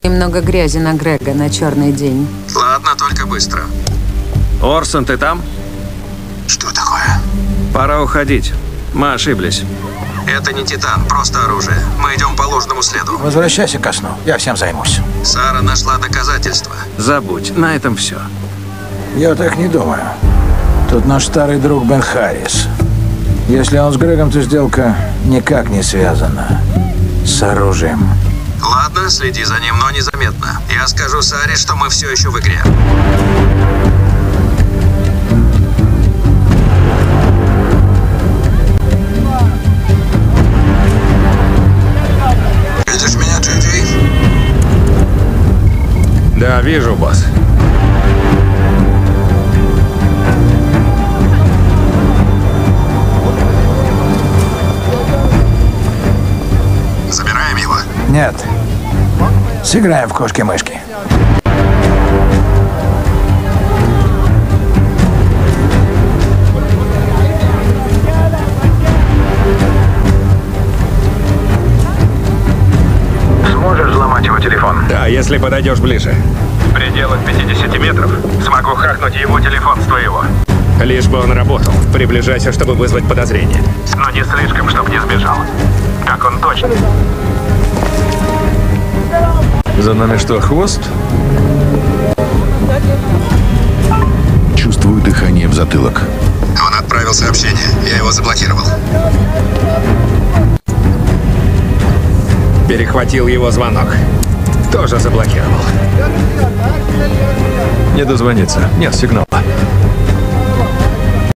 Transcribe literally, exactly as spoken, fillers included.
Немного грязи на Грега на черный день. Ладно, только быстро. Орсон, ты там? Что такое? Пора уходить. Мы ошиблись. Это не Титан, просто оружие. Мы идем по ложному следу. Возвращайся ко сну, я всем займусь. Сара нашла доказательства. Забудь, на этом все. Я так не думаю. Тут наш старый друг Бен Харрис. Если он с Грегом, то сделка никак не связана с оружием. Ладно, следи за ним, но незаметно. Я скажу Саре, что мы все еще в игре. Видишь меня, Джей Джей? Да, вижу, босс. Забираем его? Нет. Сыграем в кошки-мышки. Сможешь взломать его телефон? Да, если подойдешь ближе. В пределах пятидесяти метров смогу хакнуть его телефон с твоего. Лишь бы он работал. Приближайся, чтобы вызвать подозрение. Но не слишком, чтобы не сбежал. Как он точно? За нами что, хвост? Чувствую дыхание в затылок. Он отправил сообщение. Я его заблокировал. Перехватил его звонок. Тоже заблокировал. Не дозвониться. Нет сигнала.